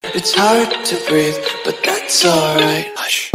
It's hard to breathe, but that's alright. Hush.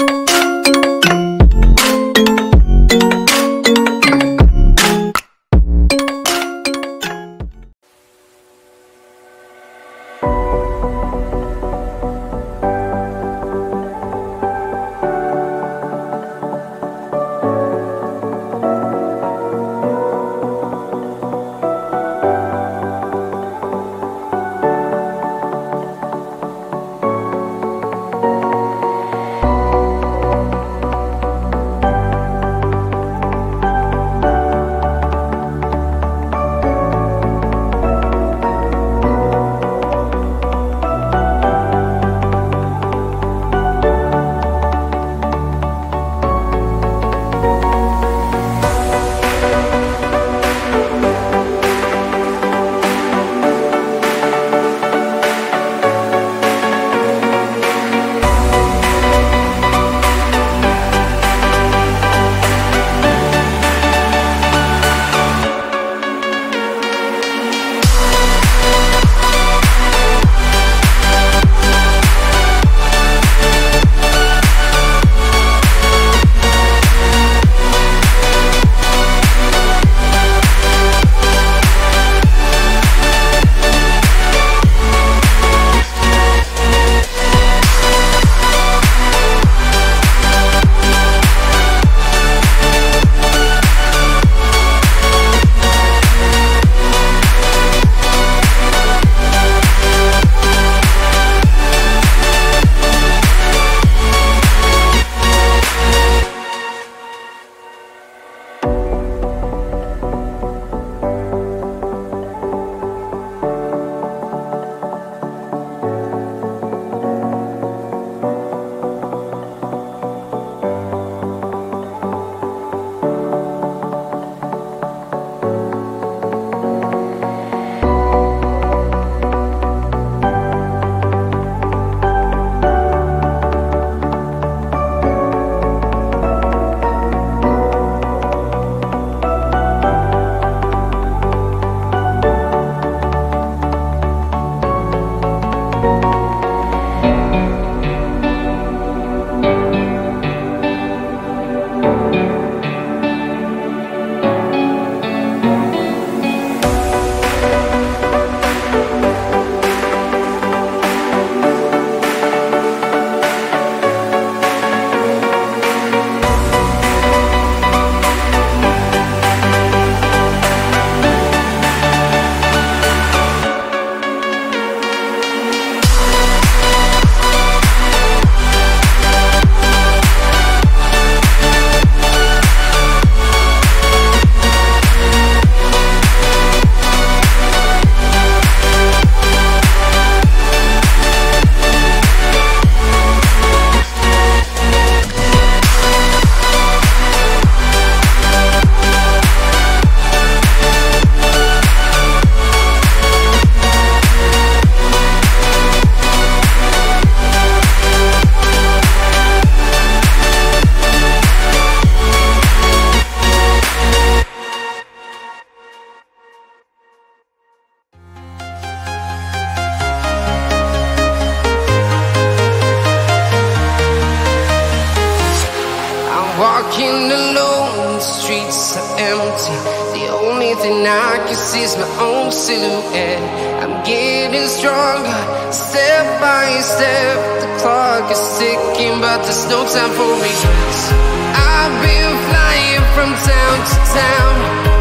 Walking alone, the streets are empty. The only thing I can see is my own silhouette. I'm getting stronger, step by step. The clock is ticking, but there's no time for regrets. I've been flying from town to town,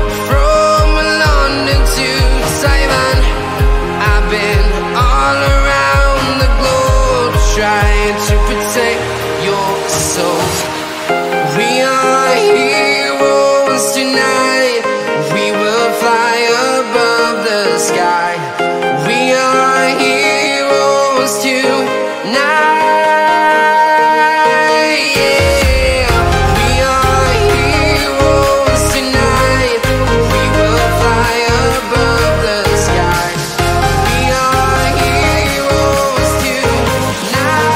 from London to Taiwan. I've been all around the globe, trying to protect your soul. We are heroes tonight. We will fly above the sky. We are heroes tonight. Yeah. We are heroes tonight. We will fly above the sky. We are heroes tonight.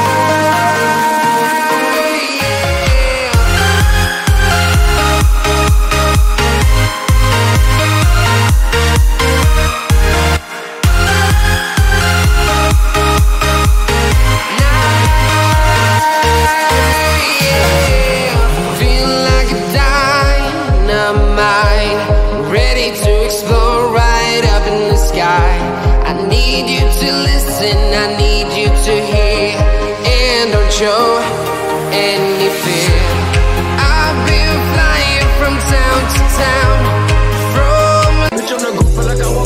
mind, ready to explore right up in the sky. I need you to listen, I need you to hear, and don't show any fear. I've been flying from town to town, from